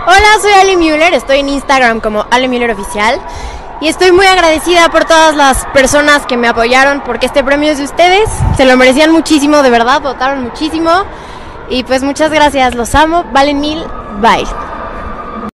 Hola, soy Ale Müller, estoy en Instagram como Ale Müller Oficial y estoy muy agradecida por todas las personas que me apoyaron porque este premio es de ustedes, se lo merecían muchísimo, de verdad, votaron muchísimo y pues muchas gracias, los amo, valen mil, bye.